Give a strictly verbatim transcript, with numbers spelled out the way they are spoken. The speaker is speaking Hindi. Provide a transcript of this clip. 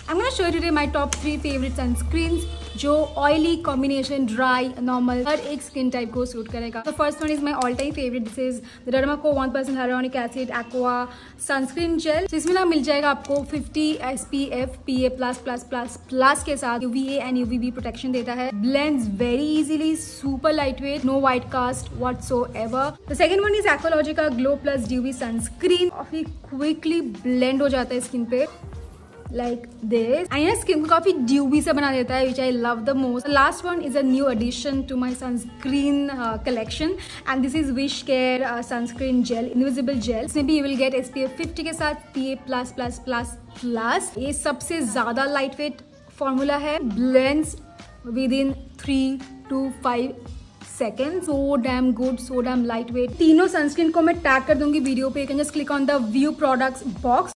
I am gonna show you today my top three favourite sunscreens जो ऑयली कॉम्बिनेशन ड्राई नॉर्मल हर एक स्किन टाइप को सूट करेगा। तो first one is my all time favourite, this is the Dermaco one percent hyaluronic acid aqua sunscreen gel. इसमें ना मिल जाएगा आपको fifty S P F P A plus plus plus plus के साथ यूवीए एंड यूवीबी प्रोटेक्शन देता है। Blends very easily, super light weight, no white cast whatsoever. The second one is Aqualogica glow plus dewy sunscreen. काफी क्विकली ब्लेंड हो जाता है स्किन पे like this and ये स्किन को काफी ड्यूबी से बना देता है, which I love the most. The last one is a new addition to my sunscreen uh, collection and this is Wish Care uh, sunscreen gel, invisible gel. इसमें भी you will get S P F fifty के साथ P A plus plus plus plus. ये सबसे ज्यादा लाइट वेट फॉर्मूला है, blends within three to five second, so damn good, so damn lightweight. तीनों सनस्क्रीन को मैं टैग कर दूंगी वीडियो पे, you can just click on the view products box.